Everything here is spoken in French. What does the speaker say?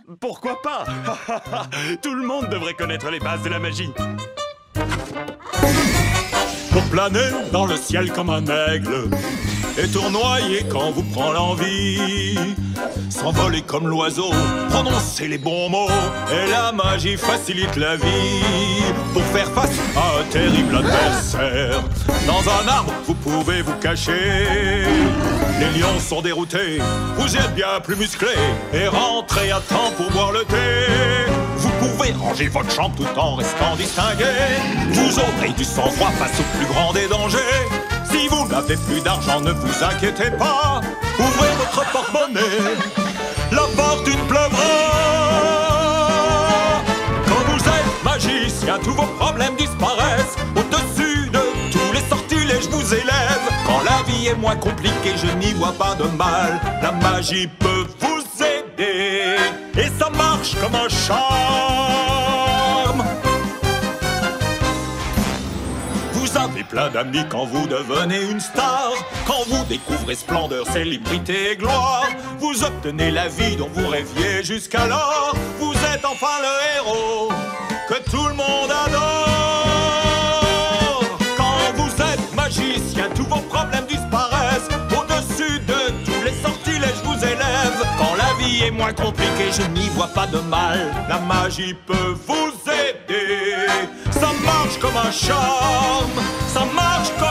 pourquoi pas? Tout le monde devrait connaître les bases de la magie. Pour planer dans le ciel comme un aigle et tournoyer quand vous prend l'envie, s'envoler comme l'oiseau, prononcer les bons mots, et la magie facilite la vie. Pour faire face à un terrible adversaire, dans un arbre vous pouvez vous cacher. Les lions sont déroutés, vous êtes bien plus musclés, et rentrez à temps pour boire le thé. Vous pouvez ranger votre chambre tout en restant distingué. Vous aurez du sang-froid face au plus grand des dangers. Si vous n'avez plus d'argent, ne vous inquiétez pas. Ouvrez votre porte-monnaie, la fortune pleuvra. Quand vous êtes magicien, tous vos problèmes disparaissent. Au-dessus de tous les sortilèges, je vous élève. Quand la vie est moins compliquée, je n'y vois pas de mal. La magie peut vous aider, et ça marche comme un charme. Vous avez plein d'amis quand vous devenez une star. Quand vous découvrez splendeur, célébrité et gloire, vous obtenez la vie dont vous rêviez jusqu'alors. Vous êtes enfin le héros que tout le monde adore. Quand vous êtes magicien, tous vos problèmes disparaissent. Au-dessus de tous les sortilèges, je vous élève. Quand la vie est moins compliquée, je n'y vois pas de mal. La magie peut vous aider. Ça marche comme un charme, ça marche comme